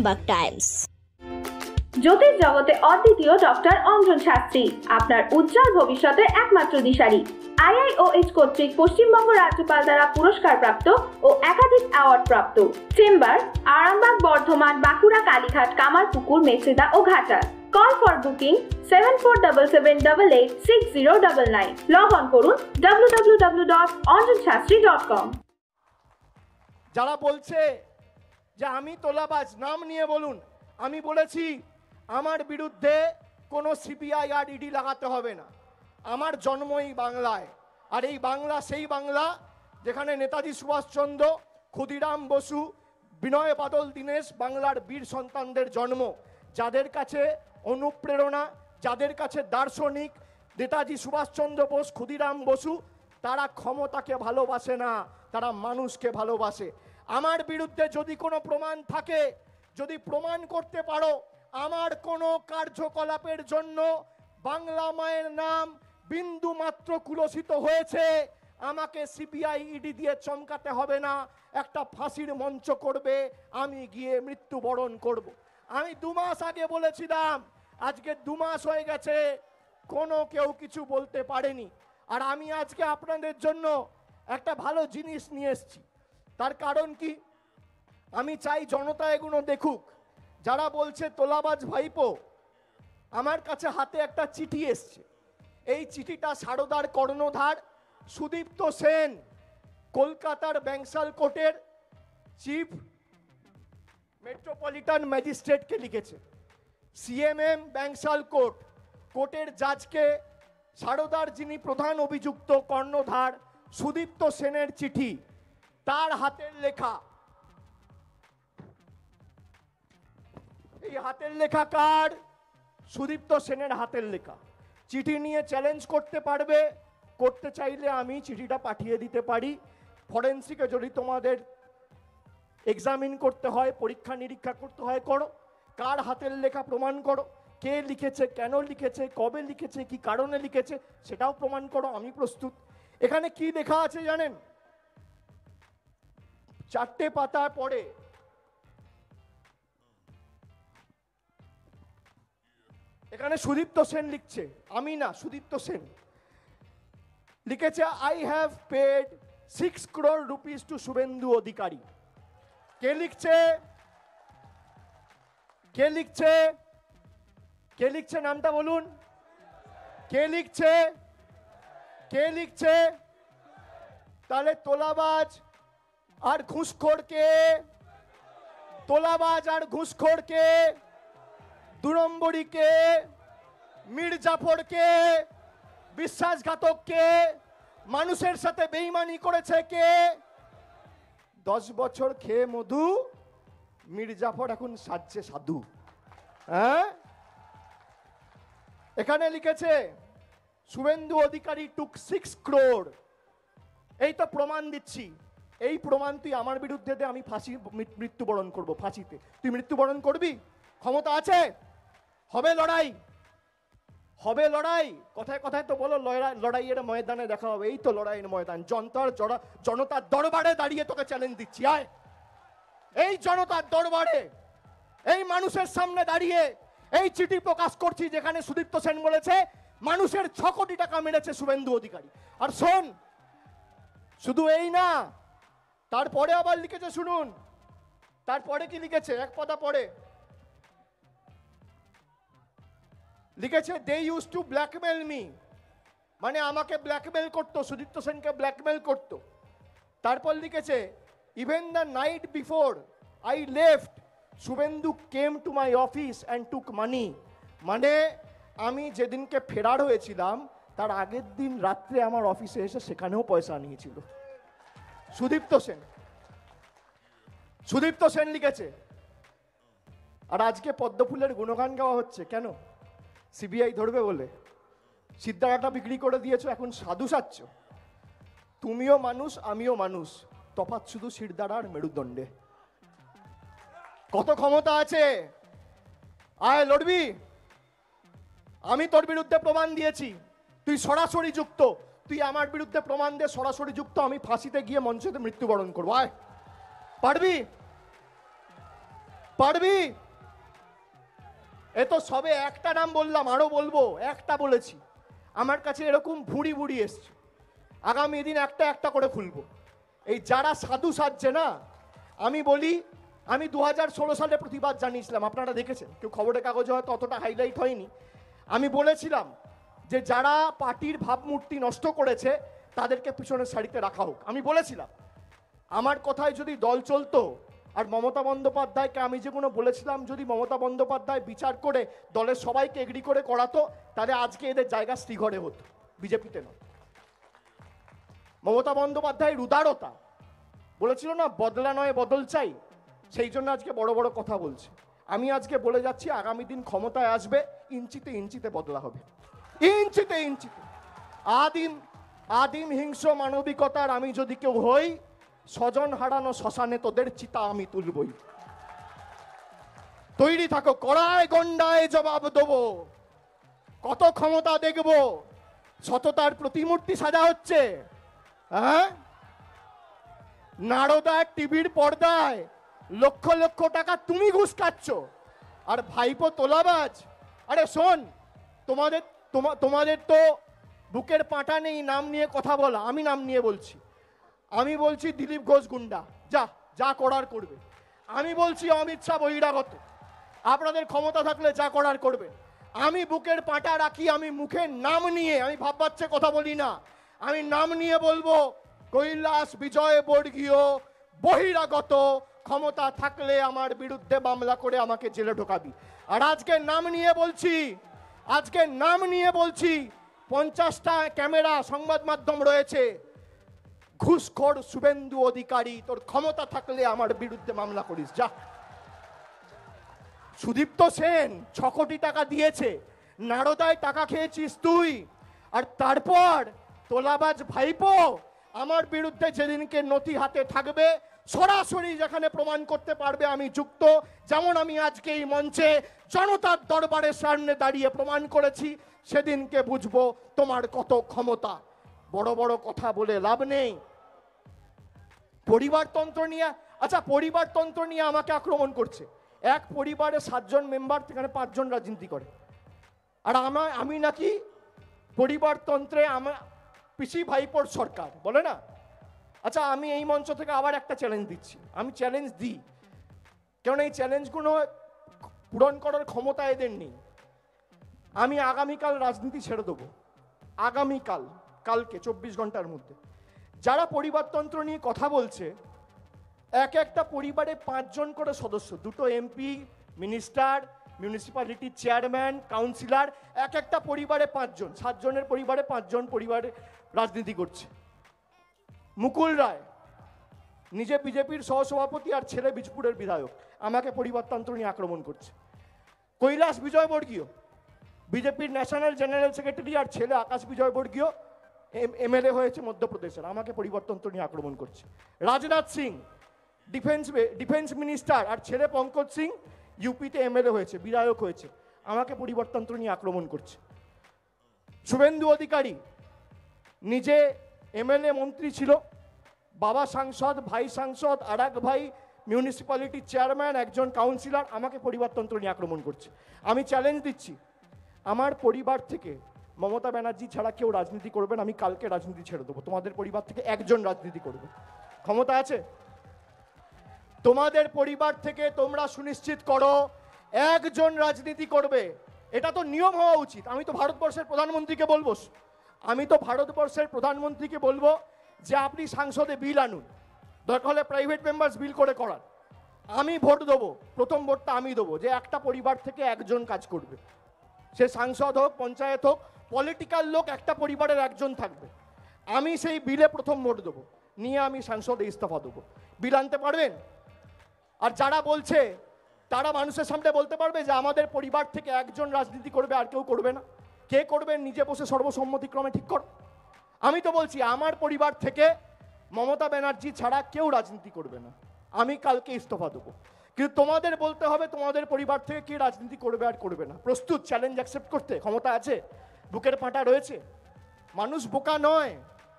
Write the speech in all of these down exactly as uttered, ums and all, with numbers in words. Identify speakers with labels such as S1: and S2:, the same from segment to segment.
S1: Arambagh Times.
S2: জ্যোতিষ জগতে অদ্বিতীয় doctor Anjan Shastri, আপনার উজ্জ্বল ভবিষ্যতের একমাত্র দিশারি। আই আই ও এইচ কর্তৃক পশ্চিমবঙ্গ রাজ্যপাল দ্বারা পুরস্কারপ্রাপ্ত ও একাধিক অ্যাওয়ার্ড প্রাপ্ত। চেম্বার আরামবাগ, বর্ধমান, বাঁকুড়া, কালীঘাট, কামারপুকুর, মেচেদা ও Ghatal. Call for booking seven four seven seven double eight six zero double nine. Log on করুন W W W dot Anjan Shastri dot com.
S3: যারা বলছে যে আমি তোলাবাজ, নাম নিয়ে বলুন। আমি বলেছি আমার বিরুদ্ধে কোনো সিবিআই আর ইডি লাগাতে হবে না। আমার জন্ম এই বাংলায়, আর এই বাংলা সেই বাংলা যেখানে নেতাজি সুভাষচন্দ্র, ক্ষুদিরাম বসু, বিনয় বাদল দীনেশ বাংলার বীর সন্তানদের জন্ম, যাদের কাছে অনুপ্রেরণা, যাদের কাছে দার্শনিক নেতাজি সুভাষচন্দ্র বোস, ক্ষুদিরাম বসু, তারা ক্ষমতাকে ভালোবাসে না, তারা মানুষকে ভালোবাসে। আমার বিরুদ্ধে যদি কোনো প্রমাণ থাকে, যদি প্রমাণ করতে পারো আমার কোনো কার্যকলাপের জন্য বাংলা মায়ের নাম বিন্দু মাত্র কুলসিত হয়েছে, আমাকে সিবিআই ইডি দিয়ে চমকাতে হবে না, একটা ফাঁসির মঞ্চ করবে, আমি গিয়ে মৃত্যুবরণ করব। আমি দু মাস আগে বলেছিলাম, আজকে দু মাস হয়ে গেছে, কোনো কেউ কিছু বলতে পারেনি। আর আমি আজকে আপনাদের জন্য একটা ভালো জিনিস নিয়ে এসেছি। তার কারণ কি, আমি চাই জনতা এগুলো দেখুক। যারা বলছে তোলাবাজ ভাইপো, আমার কাছে হাতে একটা চিঠি এসছে। এই চিঠিটা সারদার কর্ণধার সুদীপ্ত সেন, কলকাতার ব্যাংসাল কোর্টের চিফ মেট্রোপলিটন ম্যাজিস্ট্রেটকে লিখেছে। সিএমএম ব্যাংসাল কোর্ট, কোর্টের জাজকে সারদার যিনি প্রধান অভিযুক্ত কর্ণধার সুদীপ্ত সেনের চিঠি, তার হাতের লেখা। এই হাতের লেখা কার? সুদীপ্ত সেনের হাতের লেখা। চিঠি নিয়ে চ্যালেঞ্জ করতে পারবে, করতে চাইলে আমি চিঠিটা পাঠিয়ে দিতে পারি। ফরেন্সিকে যদি তোমাদের এক্সামিন করতে হয়, পরীক্ষা নিরীক্ষা করতে হয়, করো। কার হাতের লেখা প্রমাণ করো, কে লিখেছে, কেন লিখেছে, কবে লিখেছে, কি কারণে লিখেছে, সেটাও প্রমাণ করো, আমি প্রস্তুত। এখানে কি লেখা আছে জানেন? চারটে পাতার পরে এখানে সুদীপ্ত সেন লিখছে, আমি না, সুদীপ্ত সেন লিখেছে, I have paid six crore rupees to Suvendu Adhikari. কে লিখছে? কে লিখছে? কে লিখছে? নামটা বলুন। কে লিখছে? কে লিখছে? তাহলে তোলাবাজ আর ঘুষখোরকে, তোলাবাজ আর ঘুষখোরকে, দুরম্বরীকে, মির্জাফরকে, বিশ্বাসঘাতককে, মানুষের সাথে বেঈমানি করেছে কে? দশ বছর খেয়ে মধু, মির্জাফর এখন সাজছে সাধু। হ্যাঁ, এখানে লিখেছে শুভেন্দু অধিকারী টুক সিক্স ক্রোর। এই তো প্রমাণ দিচ্ছি, এই প্রমাণ তুই আমার বিরুদ্ধে দে, আমি ফাঁসি মৃত্যুবরণ করব ফাঁসিতে। তুই মৃত্যুবরণ করবি? ক্ষমতা আছে? হবে লড়াই, হবে লড়াই। কথায় কথায় তো বলো লড়াইয়ের ময়দানে দেখা হবে। এই তো লড়াইয়ের ময়দান, জনতার জনতার দরবারে দাঁড়িয়ে তোকে চ্যালেঞ্জ দিচ্ছি। আয়, এই জনতার দরবারে, এই মানুষের সামনে দাঁড়িয়ে এই চিঠি প্রকাশ করছি, যেখানে সুদীপ্ত সেন বলেছে মানুষের ছ কোটি টাকা মেরেছে শুভেন্দু অধিকারী। আর শোন, শুধু এই না, তারপরে আবার লিখেছে, শুনুন তারপরে কি লিখেছে, এক পাতা পরে লিখেছে, they use to blackmail me, মানে আমাকে ব্ল্যাকমেল করতো, সুদীপ্ত সেনকে ব্ল্যাকমেল করতো। তারপর লিখেছে, even the night before I left Suvendu came to my office and took money, মানে আমি যেদিনকে ফেরার হয়েছিলাম তার আগের দিন রাত্রে আমার অফিসে এসে সেখানেও পয়সা নিয়েছিল। সুদীপ্ত সেন, সুদীপ্ত সেন লিখেছে। আর আজকে পদ্মফুলের গুণগান গাওয়া হচ্ছে কেন? সিবিআই ধরবে বলে। সিদ্ধারাটা বিক্রি করে দিয়েছো, এখন সাধু সাচ্ছ। তুমিও মানুষ, আমিও মানুষ, তফাৎ শুধু সিরদাঁড়া আর মেরুদণ্ডে। কত ক্ষমতা আছে? আয় লড়বি। আমি তোর বিরুদ্ধে প্রমাণ দিয়েছি, তুই সরাসরি যুক্ত, তুই আমার বিরুদ্ধে প্রমাণ দে সরাসরি যুক্ত, আমি ফাঁসিতে গিয়ে মঞ্চেতে মৃত্যুবরণ করবো। আয়, পারবি? পারবি? এ তো সবে একটা নাম বললাম, আরো বলবো, একটা বলেছি। আমার কাছে এরকম ভুড়ি ভুড়ি এসছে, আগামী দিন একটা একটা করে খুলবো। এই যারা সাধু সাজছে না, আমি বলি, আমি দু হাজার ষোলো সালে প্রতিবাদ জানিয়েছিলাম, আপনারা দেখেছেন, কেউ খবরের কাগজে হয়তো অতটা হাইলাইট হয়নি। আমি বলেছিলাম যে যারা পার্টির ভাবমূর্তি নষ্ট করেছে তাদেরকে পিছনের সারিতে রাখা হোক। আমি বলেছিলাম, আমার কথায় যদি দল চলতো, আর মমতা বন্দ্যোপাধ্যায়কে আমি যেগুলো বলেছিলাম যদি মমতা বন্দ্যোপাধ্যায় বিচার করে দলের সবাইকে এগ্রি করে করাতো, তাহলে আজকে এদের জায়গা শ্রীঘরে হতো, বিজেপিতে নয়। মমতা বন্দ্যোপাধ্যায়ের উদারতা বলেছিল না, বদলা নয় বদল চাই, সেই জন্য আজকে বড় বড় কথা বলছে। আমি আজকে বলে যাচ্ছি, আগামী দিন ক্ষমতায় আসবে, ইঞ্চিতে ইঞ্চিতে বদলা হবে, ইঞ্চিতে ইঞ্চিতে। আদিম আদিম হিংস্র মানবিকতার আমি যদি কেউ হই, স্বজন হারানো শ্মশানে তোদের চিতা আমি তুলবই। তৈরি থাকো, কড়ায় গন্ডায় জবাব দেবো। কত ক্ষমতা দেখবো, সততার প্রতিমূর্তি সাজা হচ্ছে। হ্যাঁ, নারদার টিভির পর্দায় লক্ষ লক্ষ টাকা তুমি ঘুষ খাচ্ছ, আর ভাইপো তোলাবাজ। আরে শোন, তোমাদের তোমাদের তো বুকের পাটা নেই নাম নিয়ে কথা বলা, আমি নাম নিয়ে বলছি। আমি বলছি দিলীপ ঘোষ গুন্ডা, যা যা করার করবে। আমি বলছি অমিত শাহ বহিরাগত, আপনাদের ক্ষমতা থাকলে যা করার করবে। আমি বুকের পাটা রাখি, আমি মুখে নাম নিয়ে, আমি ভাববাচ্চে কথা বলি না, আমি নাম নিয়ে বলবো, কৈলাস বিজয় বর্গীয় বহিরাগত, ক্ষমতা থাকলে আমার বিরুদ্ধে মামলা করে আমাকে জেলে ঢোকাবি। আর আজকে নাম নিয়ে বলছি, আজকে নাম নিয়ে বলছি, পঞ্চাশটা ক্যামেরা সংবাদ মাধ্যম রয়েছে, ঘুষখোর শুভেন্দু অধিকারী, তোর ক্ষমতা থাকলে আমার বিরুদ্ধে মামলা করিস, যা। সুদীপ্ত সেন ছ কোটি টাকা দিয়েছে, নারদায় টাকা খেয়েছিস তুই, আর তারপর তোলাবাজ ভাইপো আমার বিরুদ্ধে যেদিনকে নথি হাতে থাকবে, সরাসরি যেখানে প্রমাণ করতে পারবে আমি যুক্ত, যেমন আমি আজকে এই মঞ্চে জনতার দরবারের সামনে দাঁড়িয়ে প্রমাণ করেছি, সেদিনকে বুঝবো তোমার কত ক্ষমতা। বড় বড় কথা বলে লাভ নেই। পরিবারতন্ত্র নিয়ে, আচ্ছা পরিবারতন্ত্র নিয়ে আমাকে আক্রমণ করছে। এক পরিবারে সাতজন মেম্বার, সেখানে পাঁচজন রাজনীতি করে, আর আমার আমি নাকি পরিবারতন্ত্রে আমার পিসি ভাইপোর সরকার বলে না। আচ্ছা, আমি এই মঞ্চ থেকে আবার একটা চ্যালেঞ্জ দিচ্ছি, আমি চ্যালেঞ্জ দিই, কারণ এই চ্যালেঞ্জগুলো পূরণ করার ক্ষমতা এদের নেই। আমি আগামীকাল রাজনীতি ছেড়ে দেবো, আগামীকাল, কালকে চব্বিশ ঘন্টার মধ্যে। যারা পরিবারতন্ত্র নিয়ে কথা বলছে, এক একটা পরিবারে পাঁচজন করে সদস্য, দুটো এমপি, মিনিস্টার, মিউনিসিপ্যালিটির চেয়ারম্যান, কাউন্সিলর, এক একটা পরিবারে পাঁচজন, সাতজনের পরিবারে পাঁচজন পরিবারে রাজনীতি করছে। মুকুল রায় নিজে বিজেপির সহসভাপতি আর ছেলে বীজপুরের বিধায়ক, আমাকে পরিবারতন্ত্র নিয়ে আক্রমণ করছে। কৈলাস বিজয়বর্গীয় বিজেপির ন্যাশনাল জেনারেল সেক্রেটারি আর ছেলে আকাশ বিজয়বর্গীয় এমএলএ হয়েছে মধ্যপ্রদেশের, আমাকে পরিবারতন্ত্র নিয়ে আক্রমণ করছে। Rajnath Singh defence defence minister আর ছেলে পঙ্কজ সিং ইউপিতে এমএলএ হয়েছে, বিধায়ক হয়েছে, আমাকে পরিবারতন্ত্র নিয়ে আক্রমণ করছে। শুভেন্দু অধিকারী নিজে এমএলএ মন্ত্রী ছিল, বাবা সাংসদ, ভাই সাংসদ, আর এক ভাই মিউনিসিপ্যালিটির চেয়ারম্যান, একজন কাউন্সিলর, আমাকে পরিবারতন্ত্র নিয়ে আক্রমণ করছে। আমি চ্যালেঞ্জ দিচ্ছি, আমার পরিবার থেকে মমতা ব্যানার্জি ছাড়া কেউ রাজনীতি করবেন, আমি কালকে রাজনীতি ছেড়ে দেবো। তোমাদের পরিবার থেকে একজন রাজনীতি করবে, ক্ষমতা আছে? তোমাদের পরিবার থেকে তোমরা সুনিশ্চিত করো একজন রাজনীতি করবে, এটা তো নিয়ম হওয়া উচিত। আমি তো ভারতবর্ষের প্রধানমন্ত্রীকে বলবো, আমি তো ভারতবর্ষের প্রধানমন্ত্রীকে বলবো যে আপনি সংসদে বিল আনুন, দরকার হলে প্রাইভেট মেম্বার্স বিল করে করান, আমি ভোট দেবো, প্রথম ভোটটা আমি দেবো, যে একটা পরিবার থেকে একজন কাজ করবে, সে সাংসদ হোক, পঞ্চায়েত হোক, পলিটিক্যাল লোক, একটা পরিবারের একজন থাকবে। আমি সেই বিলে প্রথম ভোট দেবো, নিয়ে আমি সংসদে ইস্তফা দেবো। বিল আনতে পারবেন? আর যারা বলছে তারা মানুষের সামনে বলতে পারবে যে আমাদের পরিবার থেকে একজন রাজনীতি করবে আর কেউ করবে না? কে করবেন নিজে বসে সর্বসম্মতিক্রমে ঠিক কর। আমি তো বলছি আমার পরিবার থেকে মমতা ব্যানার্জি ছাড়া কেউ রাজনীতি করবে না, আমি কালকে ইস্তফা দেবো। কিন্তু তোমাদের বলতে হবে তোমাদের পরিবার থেকে কে রাজনীতি করবে আর করবে না। প্রস্তুত চ্যালেঞ্জ অ্যাকসেপ্ট করতে? ক্ষমতা আছে, বুকের পাঁটা রয়েছে, মানুষ বোকা নয়।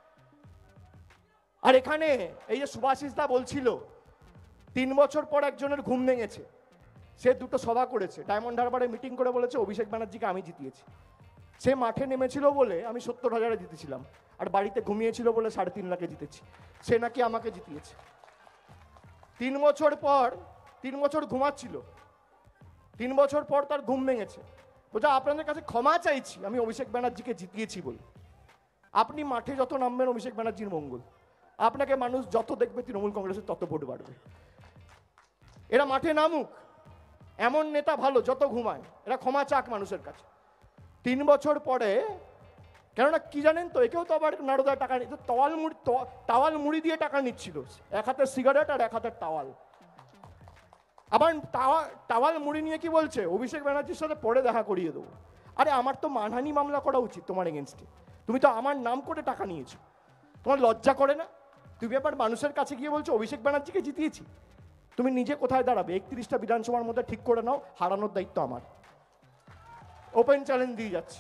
S3: আর এখানে এই যে সুভাষিস দা বলছিল তিন বছর পর একজনের ঘুম ভেঙেছে, সে দুটো সভা করেছে, ডায়মন্ড হারবারে মিটিং করে বলেছে অভিষেক ব্যানার্জিকে আমি জিতিয়েছি। সে মাঠে নেমেছিল বলে আমি সত্তর হাজারে জিতেছিলাম, আর বাড়িতে ঘুমিয়েছিল বলে সাড়ে তিন লাখে জিতেছি। সে নাকি আমাকে জিতিয়েছে। তিন বছর পর তিন বছর ঘুমাচ্ছিল, তিন বছর পর তার ঘুম ভেঙেছে। বোঝা আপনাদের কাছে ক্ষমা চাইছি আমি অভিষেক ব্যানার্জিকে জিতিয়েছি বলে। আপনি মাঠে যত নামবেন অভিষেক ব্যানার্জির মঙ্গল, আপনাকে মানুষ যত দেখবে তৃণমূল কংগ্রেসের তত ভোট বাড়বে। এরা মাঠে নামুক, এমন নেতা ভালো যত ঘুমায়, এরা ক্ষমা চাক মানুষের কাছে। তিন বছর পরে, কেননা কি জানেন তো, একেও তো আবার নারদা টাকা নিত, তাওয়াল মুড়ি তাওয়াল মুড়ি দিয়ে টাকা নিচ্ছিল, এক হাতের সিগারেট আর এক হাতের তাওয়াল। আবার টাওয়াল মুড়ি নিয়ে কি বলছে, অভিষেক ব্যানার্জির সাথে পরে দেখা করিয়ে দেবো। আরে আমার তো মানহানি মামলা করা উচিত তোমার এগেনস্টে, তুমি তো আমার নাম করে টাকা নিয়েছো, তোমার লজ্জা করে না? তুমি আবার মানুষের কাছে গিয়ে বলছো অভিষেক ব্যানার্জিকে জিতিয়েছি। তুমি নিজে কোথায় দাঁড়াবে? একত্রিশটা বিধানসভার মধ্যে ঠিক করে নাও, হারানোর দায়িত্ব আমার। ওপেন চ্যালেঞ্জ দিয়ে যাচ্ছি।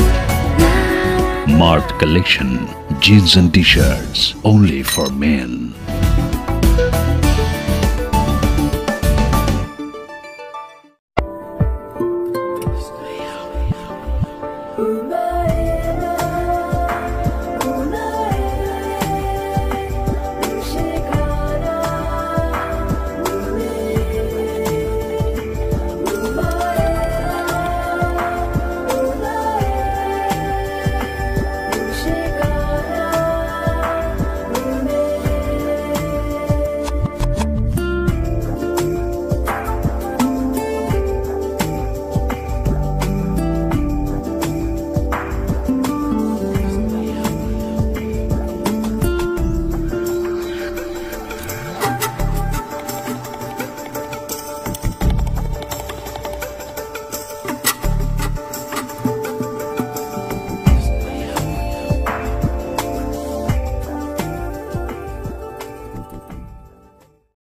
S1: Mart Collection, jeans and t-shirts only for men.